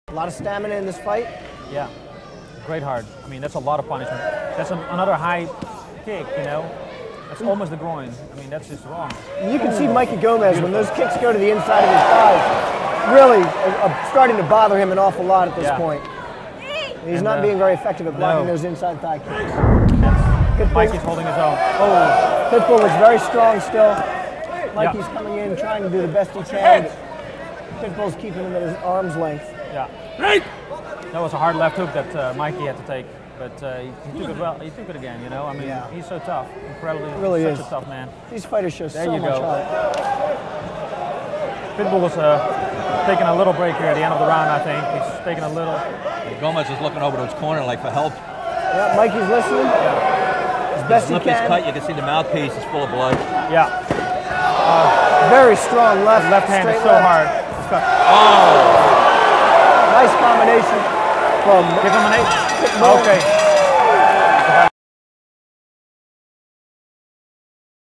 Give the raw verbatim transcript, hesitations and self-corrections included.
A lot of stamina in this fight. Yeah, great hard. I mean, that's a lot of punishment. That's an, another high kick, you know. That's almost the groin. I mean, that's just wrong. You can see Mikey Gomez, when those kicks go to the inside of his thighs, really uh, starting to bother him an awful lot at this Yeah. point. He's And, not uh, being very effective at blocking no. those inside thigh kicks. That's, Mikey's holding his own. Oh, Pitbull is very strong still. Mikey's yeah. coming in, trying to do the best he can. Pitbull's keeping him at his arm's length. Yeah. That was a hard left hook that uh, Mikey had to take, but uh, he, he took it well. He took it again, you know. I mean, yeah. he's so tough, incredibly, He really such is. a tough man. These fighters show there so you much go. heart. Pitbull was uh, taking a little break here at the end of the round, I think. He's taking a little. And Gomez is looking over to his corner like for help. Yeah, Mikey's listening. Yeah. As best his he lip can. is cut. You can see the mouthpiece is full of blood. Yeah. Uh, very strong left. Left hand is so left. hard. Oh. Nice combination from Give him an eight. Pitbull. Okay.